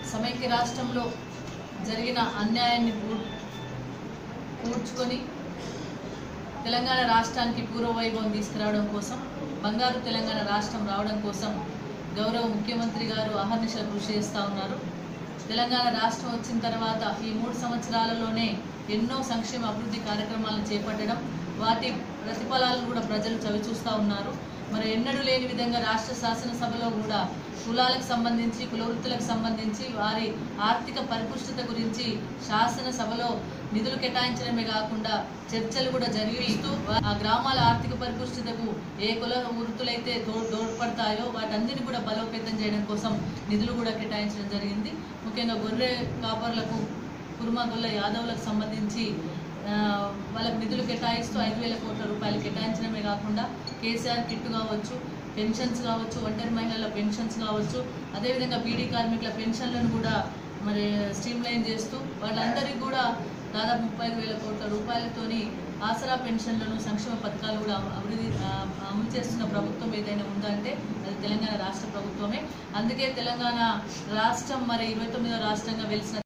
సమైక్య రాష్ట్రంలో జరిగిన అన్యాయాన్ని పూడ్చుకొని తెలంగాణ రాష్ట్రానికి పూర్వ వైభవం తీసుకురావడం కోసం, బంగారు తెలంగాణ రాష్ట్రం రావడం కోసం గౌరవ ముఖ్యమంత్రి గారు అహర్నిశలు కృషి చేస్తూ ఉన్నారు. తెలంగాణ రాష్ట్రం వచ్చిన తర్వాత ఈ 3 సంవత్సరాలలోనే ఎన్నో సంక్షేమ అభివృద్ధి కార్యక్రమాలను చేపట్టడం, వాటి ప్రతిఫలాలను కూడా ప్రజలు చవిచూస్తూ ఉన్నారు. మరి ఎన్నడూ లేని విధంగా రాష్ట్ర శాసనసభలో కూడా కులాలకు సంబంధించి, కుల వృత్తులకు సంబంధించి వారి ఆర్థిక పరిపుష్టత గురించి శాసనసభలో నిధులు కేటాయించడమే కాకుండా చర్చలు కూడా జరిగిస్తూ ఆ గ్రామాల ఆర్థిక పరిపుష్టతకు ఏ కుల వృత్తులైతే తోడ్పడతాయో వాటన్నిటిని కూడా బలోపేతం చేయడం కోసం నిధులు కూడా కేటాయించడం జరిగింది. ముఖ్యంగా గొర్రె కాపర్లకు, కుర్మా గొల్ల యాదవులకు సంబంధించి వాళ్ళకు నిధులు కేటాయిస్తూ 5,000 కోట్ల రూపాయలు కేటాయించడమే కాకుండా కేసీఆర్ కిట్ కావచ్చు, పెన్షన్స్ కావచ్చు, ఒంటరి మహిళల పెన్షన్స్ కావచ్చు, అదేవిధంగా బీడీ కార్మికుల పెన్షన్లను కూడా మరి స్ట్రీమ్లైన్ చేస్తూ వాళ్ళందరికీ కూడా దాదాపు 35,000 కోట్ల రూపాయలతోని ఆసరా పెన్షన్లను, సంక్షేమ పథకాలు కూడా అమలు చేస్తున్న ప్రభుత్వం ఏదైనా ఉందంటే అది తెలంగాణ రాష్ట్ర ప్రభుత్వమే. అందుకే తెలంగాణ రాష్ట్రం మరి 29వ రాష్ట్రంగా వెలిసిన